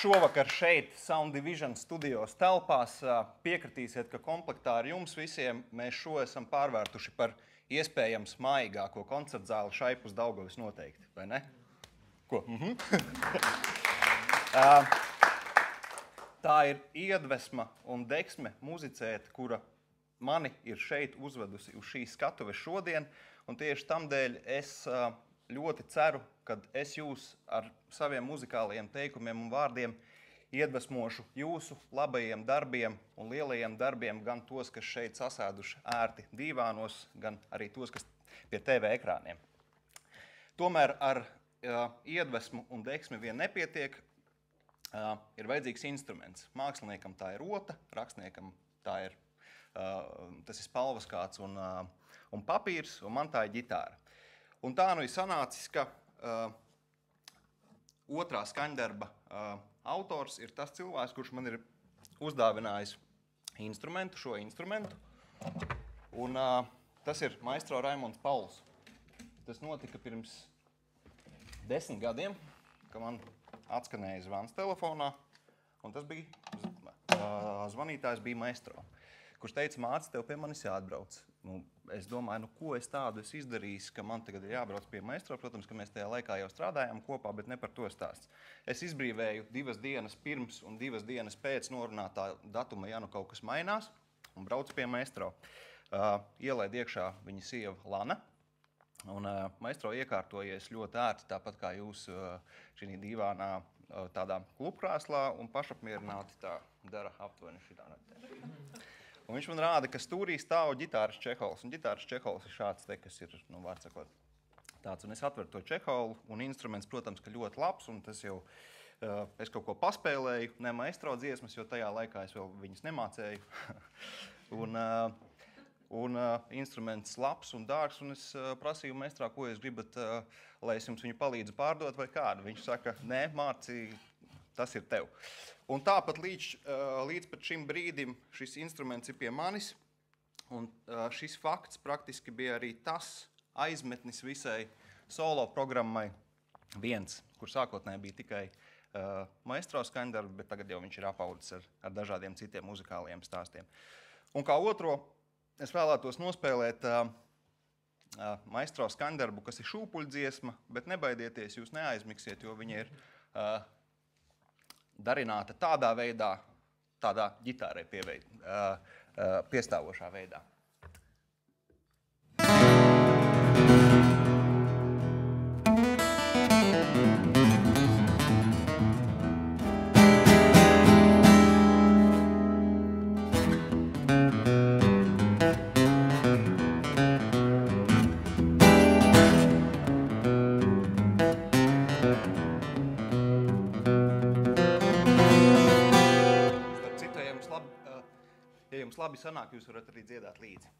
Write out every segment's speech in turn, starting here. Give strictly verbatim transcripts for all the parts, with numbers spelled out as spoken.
šovakar šeit Sound Division studijos telpās. Piekritīsiet, ka komplektā ar jums visiem mēs šo esam pārvērtuši par iespējams maigāko koncertzāli Šaipus Daugavis noteikti, vai ne? Ko? Mhm. Tā ir iedvesma un deksme muzicēt, kura mani ir šeit uzvedusi uz šīs skatuves šodien, un tieši tamdēļ es ļoti ceru, kad es jūs ar saviem muzikālajiem teikumiem un vārdiem iedvesmošu jūsu labajiem darbiem un lielajiem darbiem, gan tos, kas šeit sasēduši ērti dīvānos, gan arī tos, kas pie T V ekrāniem. Tomēr ar uh, iedvesmu un deksmi vien nepietiek, uh, ir vajadzīgs instruments. Māksliniekam tā ir rota, rakstniekam tā ir, uh, tas ir spalvaskāts un, uh, un papīrs, un man tā ir ģitāra. Un tā nu ir sanācis, ka uh, otrā skaņdarba uh, autors ir tas cilvēks, kurš man ir uzdāvinājis instrumentu, šo instrumentu. Un uh, tas ir maestro Raimonds Pauls. Tas notika pirms desmit gadiem, ka man atskanēja zvans telefonā, un tas bija, uh, zvanītājs bija maestro, kurš teica, māc, tev pie manis jāatbrauc. Nu, es domāju, nu, ko es tādu esmu izdarījis, ka man tagad ir jābrauc pie maestro. Protams, ka mēs tajā laikā jau strādājām kopā, bet ne par to stāsts. Es izbrīvēju divas dienas pirms un divas dienas pēc norunātā datuma, ja nu kaut kas mainās, un braucu pie maestro. Uh, ielaid iekšā viņa sieva Lana, un uh, maestro iekārtojies ļoti ērti, tāpat kā jūs uh, šī dīvānā uh, tādā klubkrāslā, un pašapmierināti tā dara aptuveni šitā netē. Un viņš man rāda, ka stūrī stāv ģitāras čehols. Un ģitāras čehols ir šāds te, kas ir, nu, vārds sakot, tāds. Un es atveru to čeholu, un instruments, protams, ka ļoti labs, un tas jau, uh, es kaut ko paspēlēju, ne maestro dziesmas, jo tajā laikā es vēl viņas nemācēju. un uh, un uh, instruments labs un dārgs, un es uh, prasīju maestrā, ko jūs gribat, uh, lai es jums viņu palīdzu pārdot vai kādu. Viņš saka, nē, Mārci, tas ir tev. Un tāpat līdz, līdz pat šim brīdim šis instruments ir pie manis, un šis fakts praktiski bija arī tas aizmetnis visai solo programmai viens, kur sākotnēji bija tikai uh, maestro skaņdarbi, bet tagad jau viņš ir apaudzis ar, ar dažādiem citiem muzikāliem stāstiem. Un kā otro, es vēlētos nospēlēt uh, uh, maestro skaņdarbu, kas ir šūpuļdziesma, bet nebaidieties, jūs neaizmiksiet, jo viņa ir uh, darināta tādā veidā, tādā ģitārai pieveid, uh, uh, piestāvošā veidā. Ja jums labi sanāk, jūs varat arī dziedāt līdzi.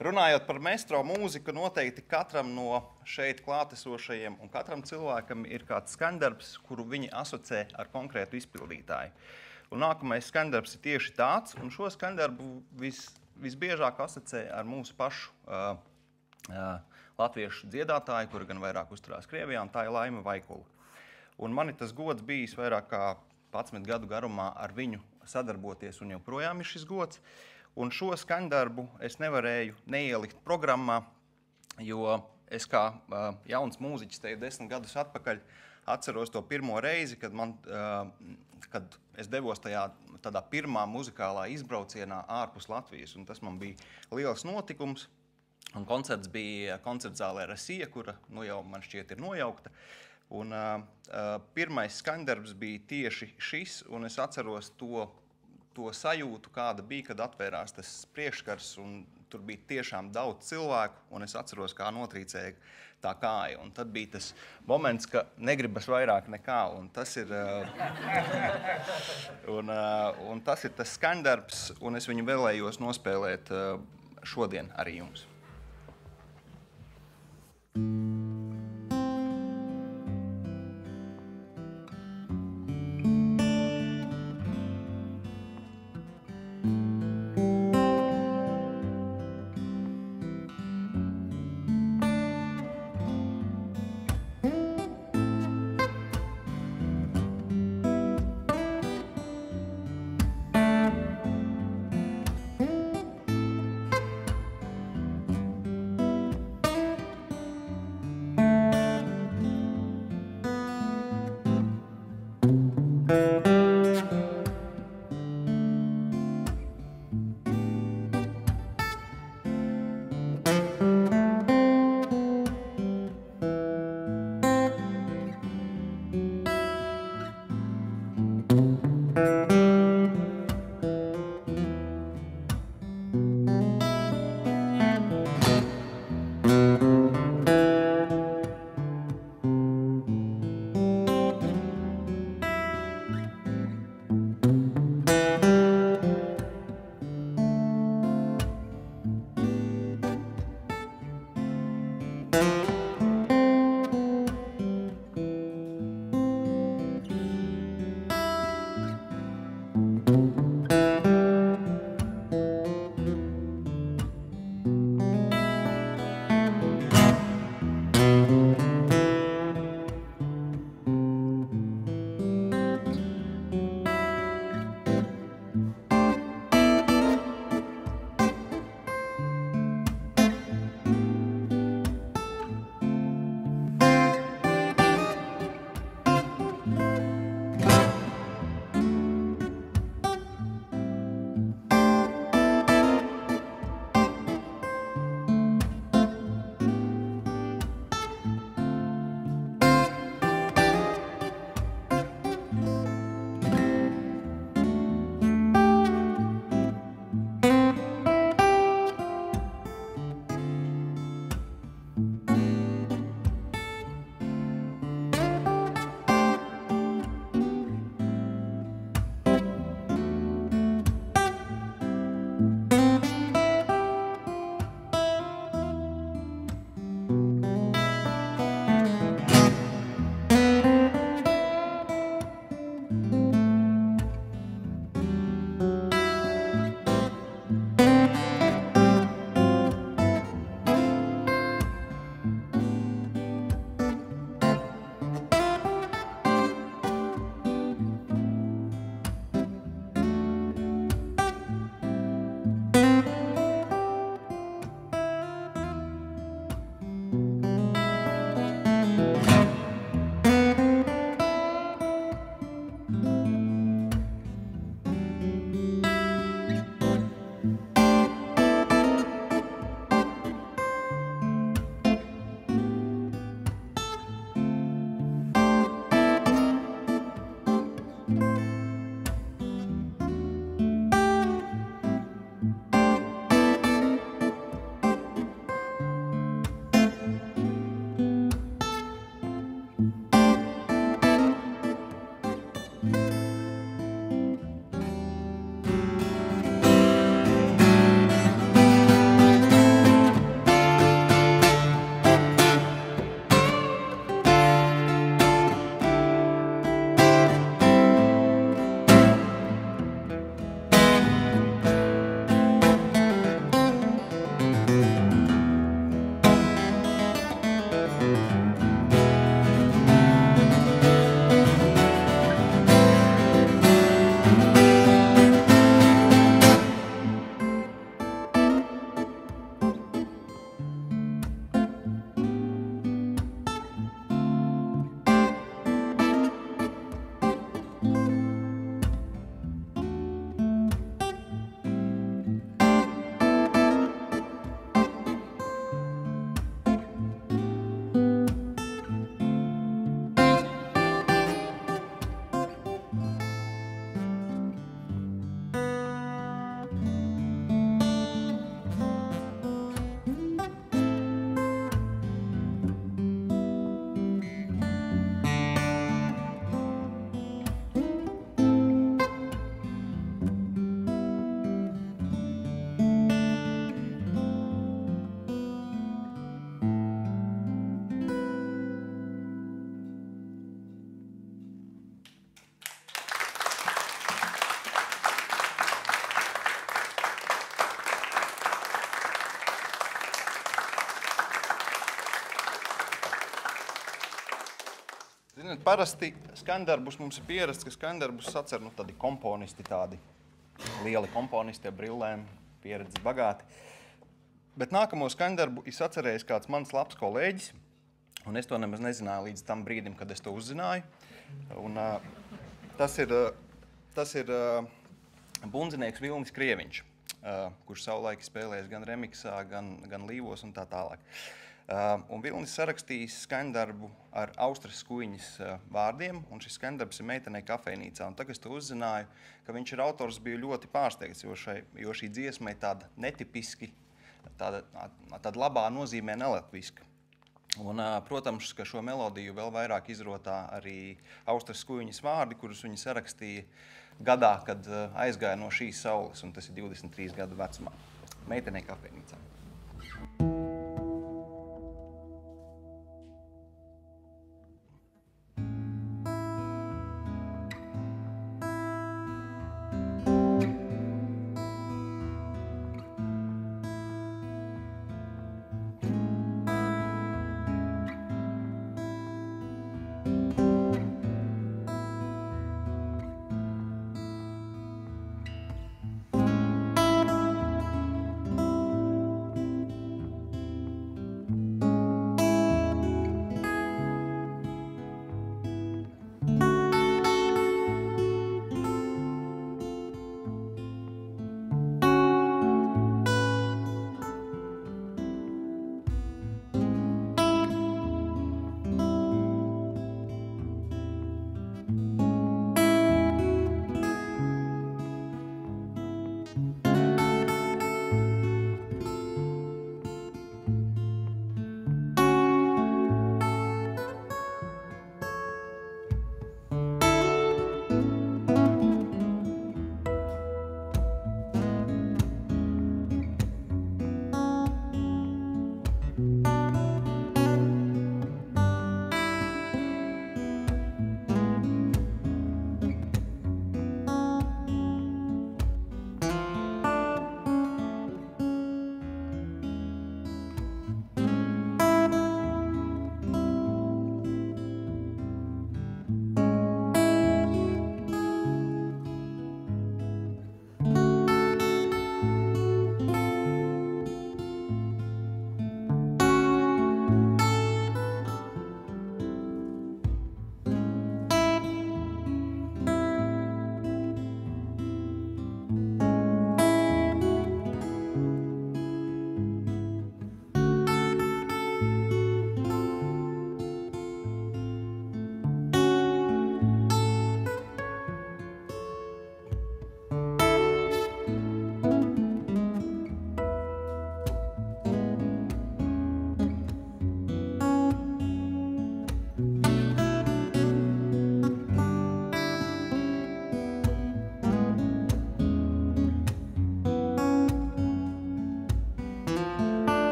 Runājot par maestro mūziku, noteikti katram no šeit klātesošajiem un katram cilvēkam ir kāds skandarbs, kuru viņi asociē ar konkrētu izpildītāju. Un nākamais skandarbs ir tieši tāds, un šo skandarbu vis, visbiežāk asociē ar mūsu pašu uh, uh, latviešu dziedātāju, kura gan vairāk uzturās Krievijā, un tā ir Laima Vaikula. Un man ir tas gods bijis vairāk kā padsmit gadu garumā ar viņu sadarboties, un joprojām ir šis gods. Un šo skandarbu es nevarēju neielikt programmā, jo es kā uh, jauns mūziķis te desmit gadus atpakaļ atceros to pirmo reizi, kad, man, uh, kad es devos tajā tādā pirmā muzikālā izbraucienā ārpus Latvijas. Un tas man bija liels notikums. Un koncerts bija koncertzālē Rasija, kura nu jau man šķiet ir nojaukta. Un, uh, uh, pirmais skandarbs bija tieši šis, un es atceros to to sajūtu, kāda bija, kad atvērās tas priekškars, un tur bija tiešām daudz cilvēku, un es atceros, kā notrīcēja tā kāja. Un tad bija tas moments, ka negribas vairāk nekā, un tas ir, un, un tas, ir tas skandarbs, un es viņu vēlējos nospēlēt šodien arī jums. parasti skandarbus mums ir pierasts, ka skandarbus sacer nu, tādi komponisti, tādi lieli komponisti ar brillēm, pieredzes bagāti. Bet nākamo skandarbu ir sacerējis kāds mans labs kolēģis, un es to nemaz nezināju līdz tam brīdim, kad es to uzzināju. Un, uh, tas ir, uh, tas ir uh, bundzinieks Vilnis Krieviņš, uh, kurš savulaik spēlējis gan remiksā, gan, gan līvos un tā tālāk. Uh, un Vilnis sarakstījis skandarbu ar Austras Skuiņas uh, vārdiem, un šis skandarbs ir Meitenei kafejnīcā. Un tagad es to uzzināju, ka viņš ir autors, biju ļoti pārsteigts, jo, šai, jo šī dziesma ir tāda netipiski, tāda, tāda labā nozīmē nelatviska. Un, uh, protams, ka šo melodiju vēl vairāk izrotā arī Austras Skuiņas vārdi, kurus viņi sarakstīja gadā, kad uh, aizgāja no šīs saules, un tas ir divdesmit trīs gadu vecumā. Meitenei kafejnīcā.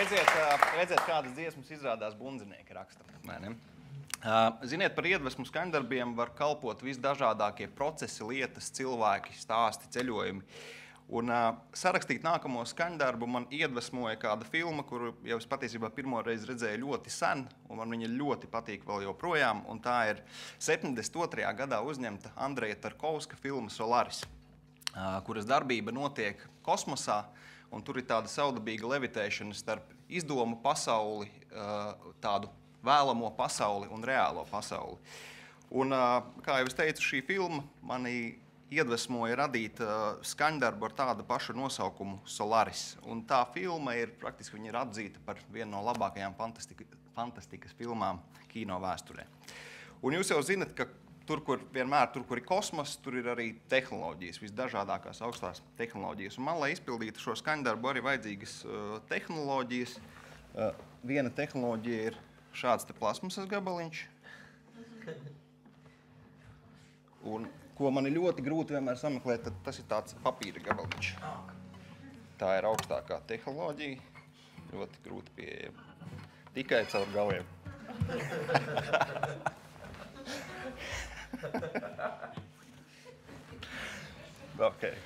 redziet, redziet, kādas dziesmas izrādās bundzinieki raksta. Vai ne? Ziniet, par iedvesmu skaņdarbiem var kalpot visdažādākie procesi, lietas, cilvēki, stāsti, ceļojumi. Un uh, sarakstīt nākamo skaņdarbu man iedvesmoja kāda filma, kuru jau es patiesībā pirmo reizi redzēju ļoti sen, un man viņa ļoti patīk vēl joprojām, un tā ir septiņdesmit otrajā gadā uzņemta Andreja Tarkovska filma Solaris, uh, kuras darbība notiek kosmosā, un tur ir tāda savdabīga levitēšana starp izdomu pasauli, uh, tādu vēlamo pasauli un reālo pasauli. Un, uh, kā jau es teicu, šī filma mani iedvesmoja radīt uh, skaņdarbu ar tādu pašu nosaukumu Solaris. Un tā filma ir, praktiski viņa ir atzīta par vienu no labākajām fantastika, fantastikas filmām kino vēsturē. Un jūs jau zinat, ka tur, kur vienmēr, tur, kur ir kosmos, tur ir arī tehnoloģijas, visdažādākās augstās tehnoloģijas. Un man, lai izpildītu šo skaņdarbu, arī vajadzīgas uh, tehnoloģijas. Uh, viena tehnoloģija ir šāds te plasmasas gabaliņš. Un ko man ir ļoti grūti vienmēr sameklēt, tad tas ir tāds papīra gabaliņš. Tā ir augstākā tehnoloģija, ļoti grūti pieejama. Tikai caur galiem. Okay.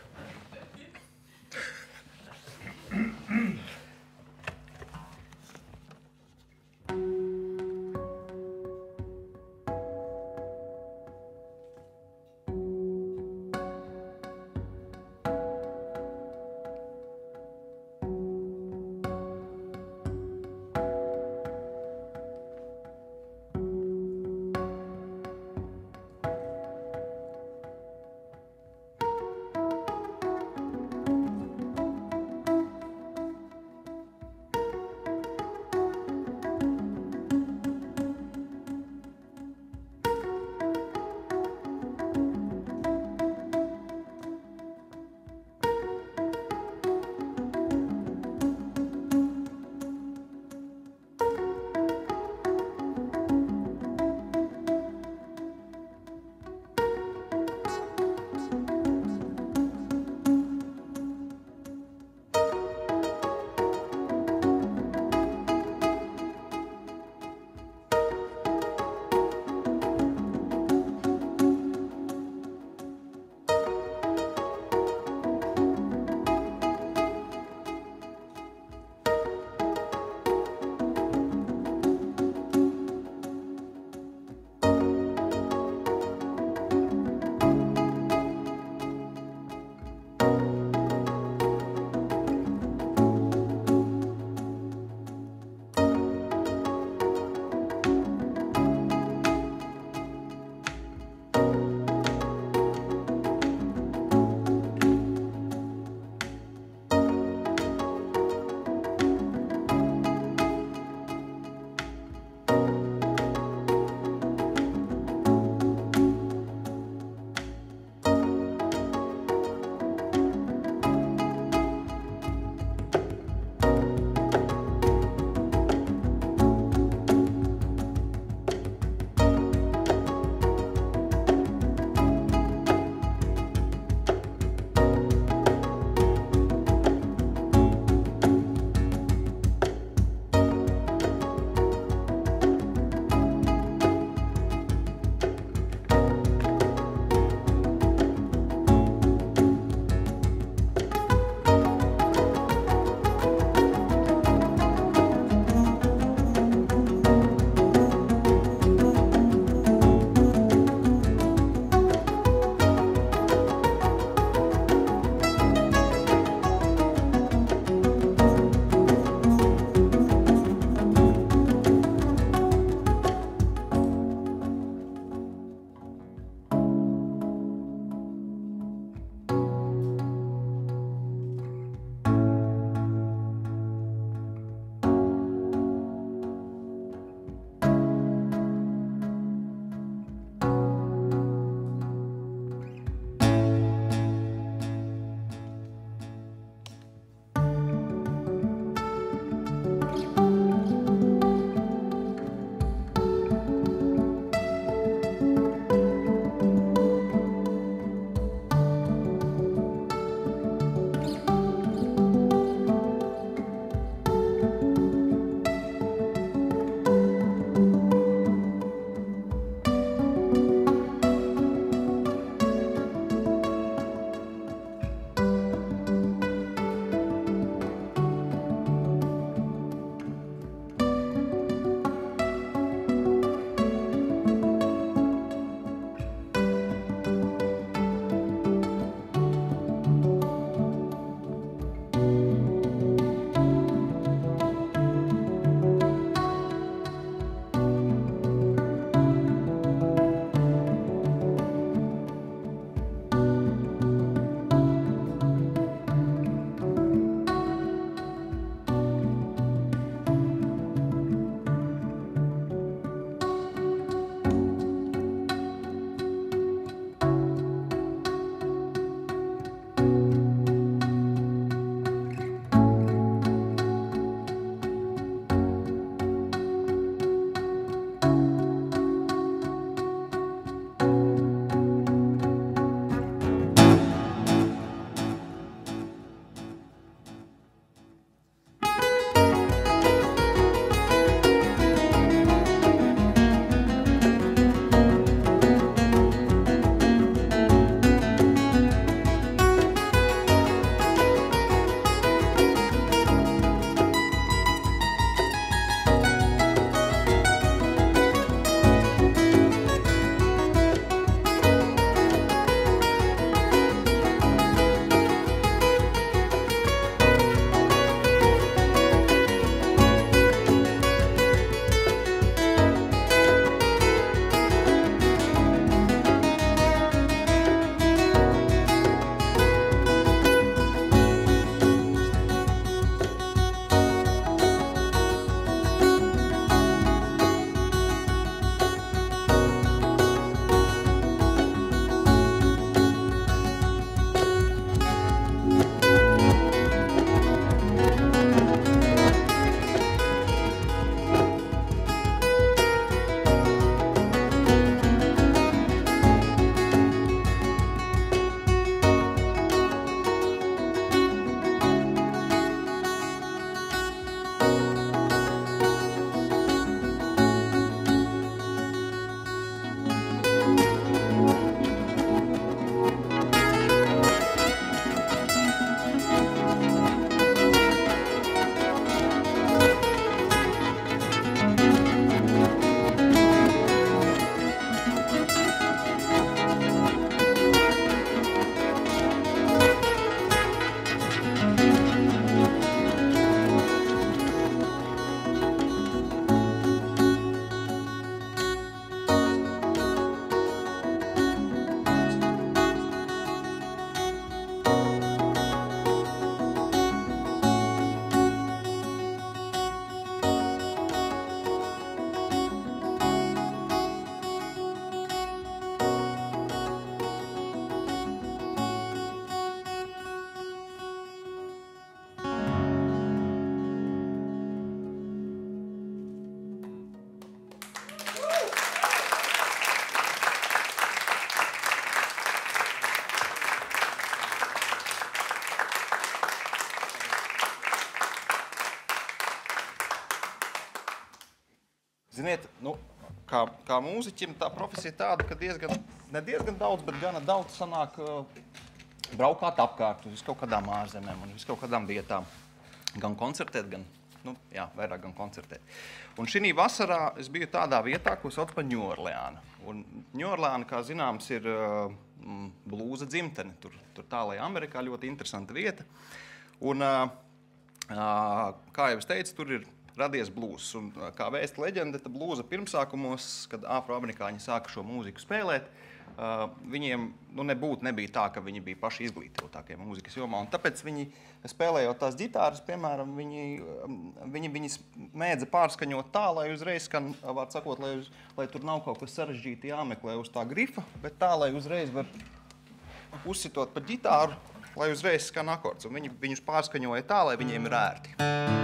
ziniet, nu, kā, kā mūziķim tā profesija tāda, ka diezgan, ne diezgan daudz, bet gana daudz sanāk uh, braukāt apkārt uz kaut kādām ārzemēm un uz kaut kādām vietām. Gan koncertēt, gan, nu, jā, vairāk gan koncertēt. Un šī vasarā es biju tādā vietā, ko sauc par Ņūorleānu. Un Ņūorleāna, kā zināms, ir uh, blūza dzimtene. Tur, tur tālajā Amerikā ļoti interesanta vieta. Un, uh, uh, kā jau es teicu, tur ir radies blūzs. Un, uh, kā vēsta leģenda, tad blūza pirmsākumos, kad afroamerikāņi sāka šo mūziku spēlēt, Uh, viņiem nu, nebūtu, nebija tā, ka viņi bija paši izglītotākie mūzikas jomā. Un tāpēc viņi, spēlējot tās ģitāras, piemēram, viņi, viņi viņas mēdza pārskaņot tā, lai uzreiz skan, vārds sakot, lai, uz, lai tur nav kaut kas sarežģīti jāmeklē uz tā grifa, bet tā, lai uzreiz var uzsitot pa ģitāru, lai uzreiz skan akords. Un viņi viņus pārskaņoja tā, lai viņiem ir ērti.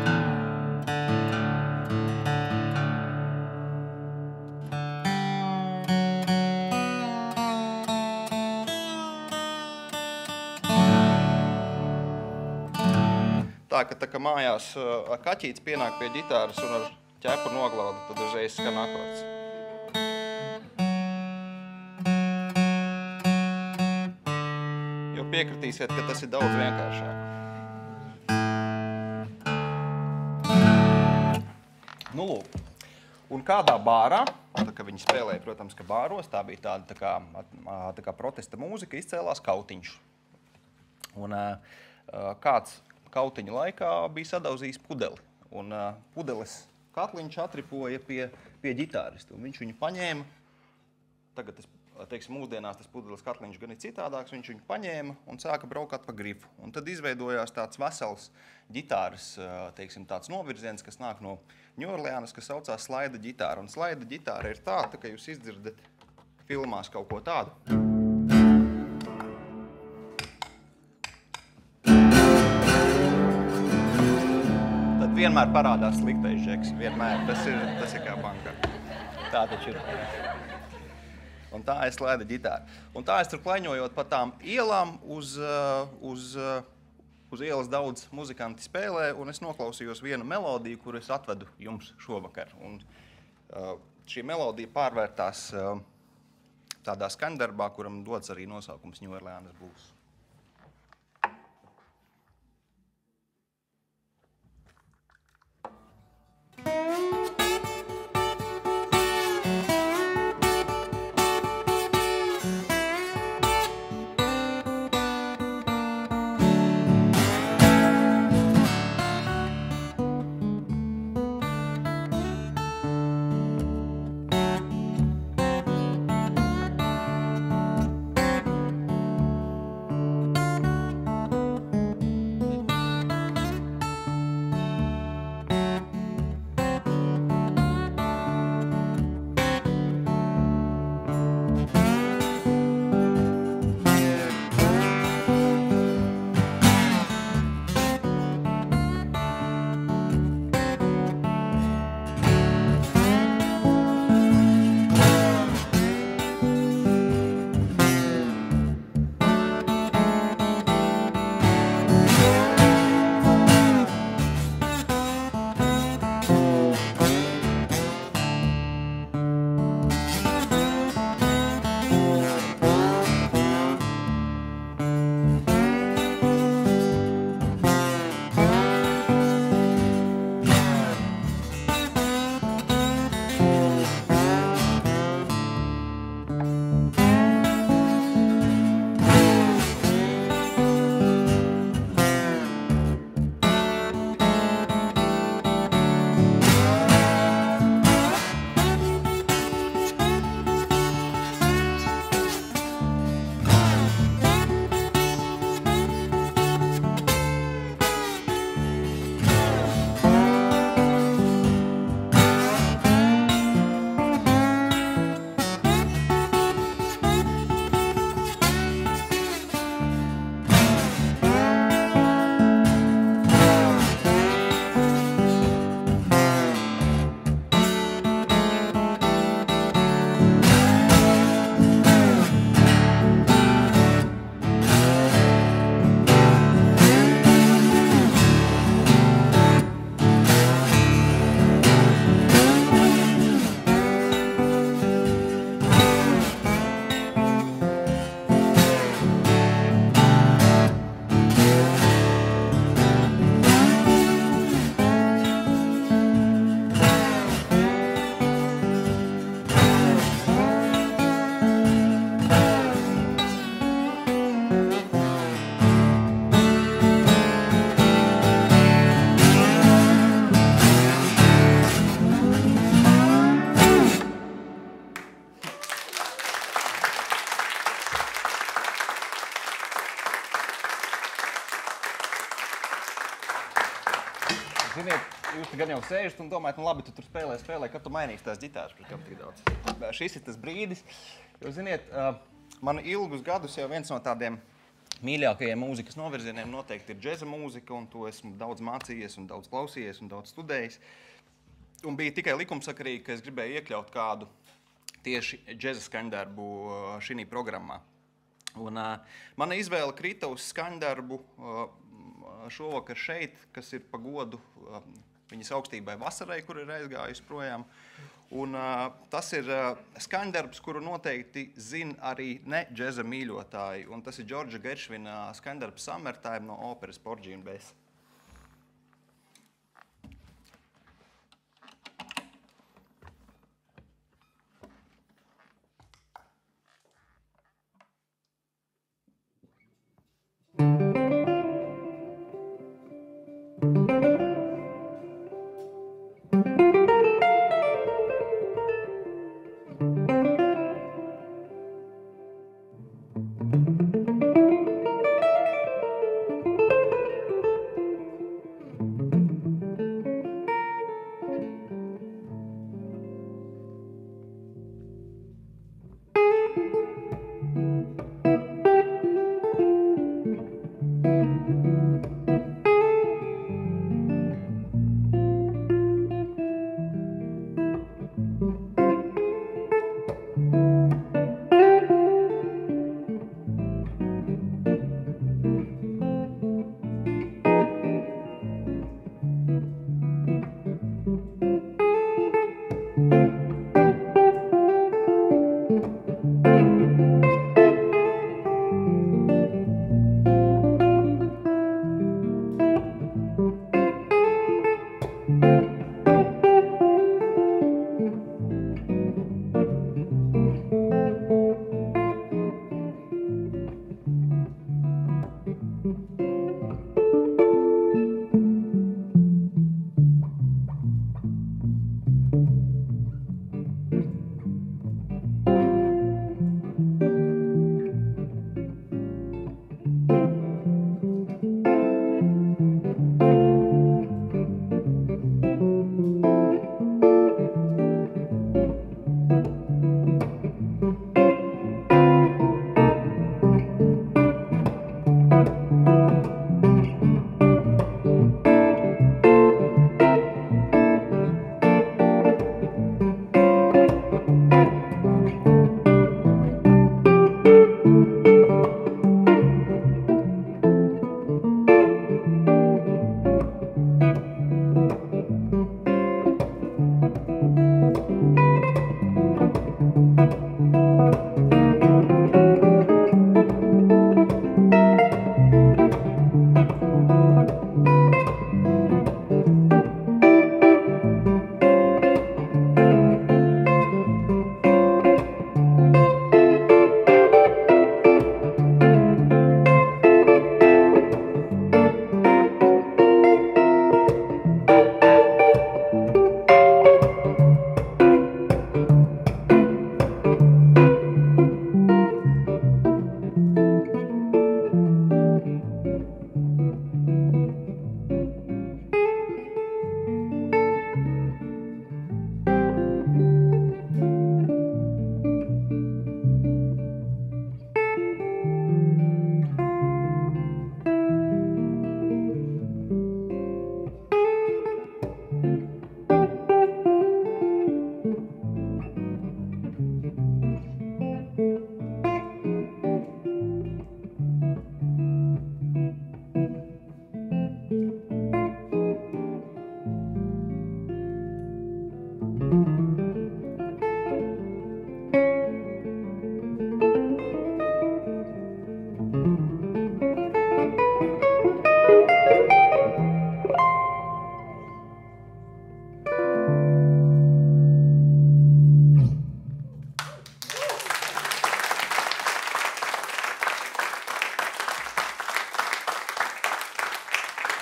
Tā, ka tā kā mājās uh, kaķītis pienāk pie ģitāras un ar ķepu noglauda, tad uzreiz skan akords. Jo piekritīsiet, ka tas ir daudz vienkāršāk. Nu, lūk. Un kādā bārā, tā kā viņi spēlēja, protams, ka bāros, tā bija tāda tā kā, tā kā protesta mūzika, izcēlās kautiņš. Un uh, kāds kautiņa laikā bija sadauzījis pudeli. Un uh, pudeles katliņš atripoja pie, pie ģitāristu. Un viņš viņu paņēma. Tagad, tas, teiksim, mūsdienās tas pudeles katliņš gan ir citādāks. Viņš viņu paņēma un sāka braukāt pa grifu. Un tad izveidojās tāds vesels ģitāras, uh, teiksim, tāds novirziens, kas nāk no Ņūorleānas, kas saucās slaida ģitāra. Un slaida ģitāra ir tā, tā ka jūs izdzirdat filmās kaut ko tādu. Vienmēr parādās sliktais žeks, vienmēr. Tas ir, tas ir kā bankā. Tā taču ir. Un tā es slaida ģitāru. Un tā es tur klaņojot pa tām ielām, uz, uz, uz ielas daudz muzikanti spēlē, un es noklausījos vienu melodiju, kuru es atvedu jums šovakar. Un šī melodija pārvērtās tādā skaņdarbā, kuram dots arī nosaukums Ņūorleānas blūzs. ziniet, jūs te gan jau sēžat un domājat, nu labi, tu tur spēlē, spēlē, kad tu mainīsi tās ģitāras, pret kam tik daudz. Šis ir tas brīdis, jo, ziniet, man ilgus gadus jau viens no tādiem mīļākajiem mūzikas novirzieniem noteikti ir džeza mūzika, un to esmu daudz mācījies un daudz klausījies un daudz studējis. Un bija tikai likumsakarīgi, ka es gribēju iekļaut kādu tieši džeza skaņdarbu šī programmā. Un, uh, mana izvēle krita uz skaņdarbu uh, šovakar šeit, kas ir pa godu uh, viņas augstībai Vasarai, kur ir aizgājusi projām. Un, uh, tas ir uh, skaņdarbs, kuru noteikti zina arī ne džeza mīļotāji. Un tas ir Džordža Geršvina skaņdarbs Summertime no operas Porgy and Bess.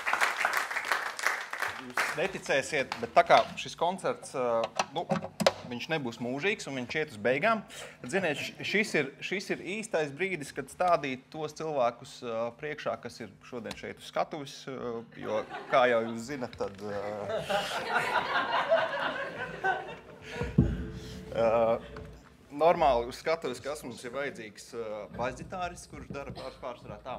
neticēsiet, bet tā kā šis koncerts, nu, viņš nebūs mūžīgs un viņš iet uz beigām. Ziniet, šis ir, šis ir īstais brīdis, kad stādīt tos cilvēkus uh, priekšā, kas ir šodien šeit uz skatuves, uh, jo, kā jau jūs zinat, tad... Uh, uh, normāli uz skatuves, kas mums ir vajadzīgs uh, basģitāris, kurš dara pār, pārsvarā tā.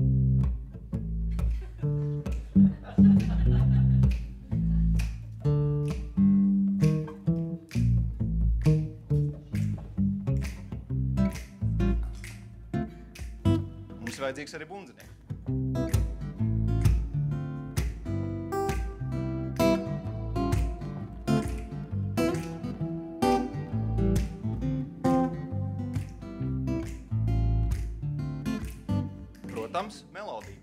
Mums vajadzīgs arī bundzinieks. Protams, melodija.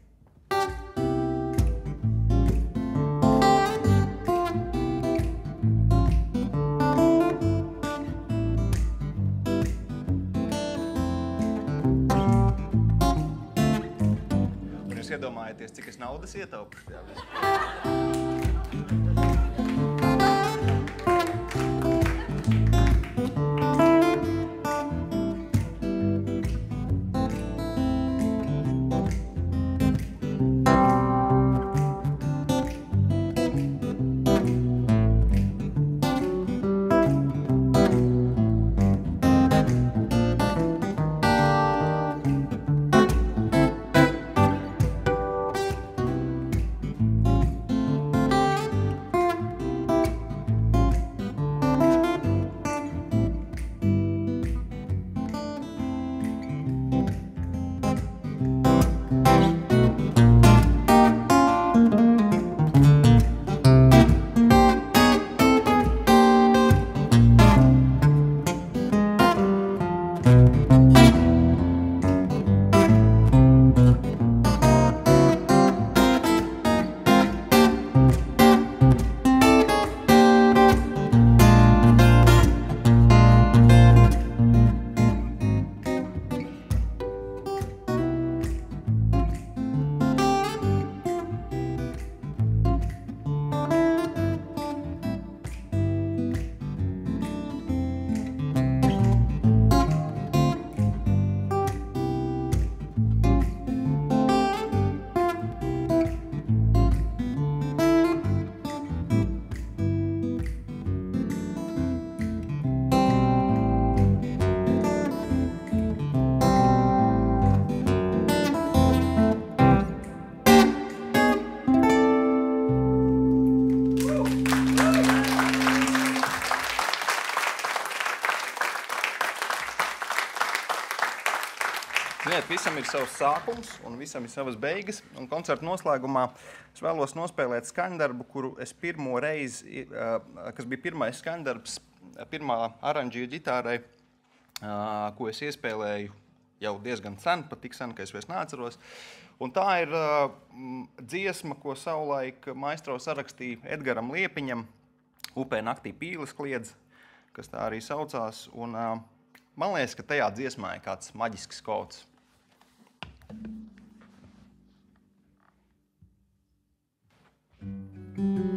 Un jūs iedomājaties, cik es naudas ietaupu šajā visā? Ziniet, visam ir savs sākums un visam ir savas beigas. Un koncerta noslēgumā es vēlos nospēlēt skaņdarbu, kuru es pirmo reizi, kas bija pirmais skaņdarbs, pirmā aranžija ģitārai, ko es iespēlēju jau diezgan sen, pat tik sen, ka es vairs neatceros. Un tā ir dziesma, ko savulaik maestro sarakstīja Edgaram Liepiņam, Upē naktī pīles kliedz, kas tā arī saucās. Un man liekas, ka tajā dziesmā ir kāds maģisks kods. Thank you.